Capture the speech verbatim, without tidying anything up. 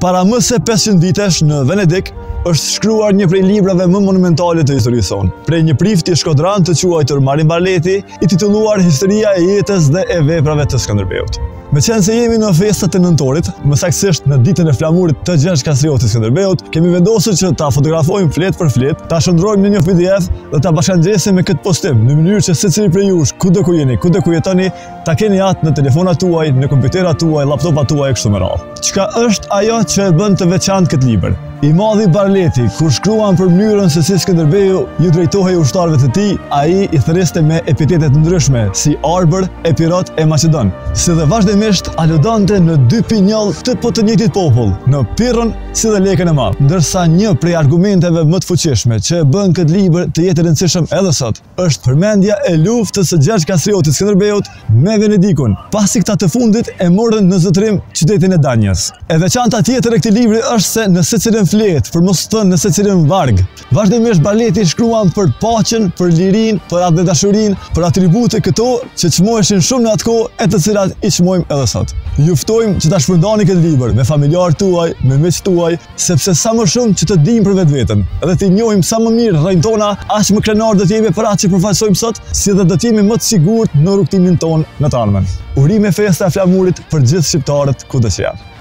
Para më se pesëqind vitesh në Venedik është shkruar një prej librave më monumentale të historisë sonë. Prej një prifti shkodran të quajtur Marin Barleti, i titulluar Historia e jetës dhe e veprave të Skënderbeut. Me qenë se jemi në festat e nëntorit, më saktësisht në ditën e flamurit të Gjergj Kastriotit Skënderbeut, kemi vendosur që ta fotografojmë flet për flet, ta shndrojmë në një P D F dhe ta bashkangjesim me këtë postim, në mënyrë që secili prej jush, kudo ku jeni, kudo ku jetoni, ta keni atë në telefonat tuaj, në kompjuterat tuaj, laptopat tuaj e kështu me radhë. Çka është ajo që e bën të veçantë këtë libër? I madhi Barleti, kur shkruan për mënyrën se si Skënderbeu ju drejtohej ushtarëve të tij, ai i thëriste me epitete të ndryshme, si Arbër, Epirot e Macedon, si dhe vazhdimisht aludonte në dy pinjoll të po të njëjtit popull, në Pirrën si dhe Lekën e Madh. Ndërsa një prej argumenteve më të fuqishme që e bën këtë libër të jetë i rëndësishëm edhe sot, është përmendja e luftës së Gjergj Kastriotit Skënderbeut me Venedikun, pasi këta të fundit e morën në zotërim qytetin e Danjës. E veçanta tjetër e këtij libri është se në secilin flet, për mos thënë në secilin varg, vazhdimisht Barleti shkruan për paqen, për lirinë, për atë dashurinë, për atribute këto që çmoheshin shumë në atë kohë e të cilat i çmojmë edhe sot. Ju ftojmë që ta shpërndani këtë libër me familjarët tuaj, me miqtë tuaj, sepse sa më shumë që të dimë për vetveten, edhe të njohim sa më mirë rrejnë tona, aq më krenar do të jemi për atë që përfaqësojmë sot, si dhe do të jemi më të sigurt në rrugtimin ton në të ardhmen. Urime festa e flamurit për gjithë shqiptarët kudo që janë.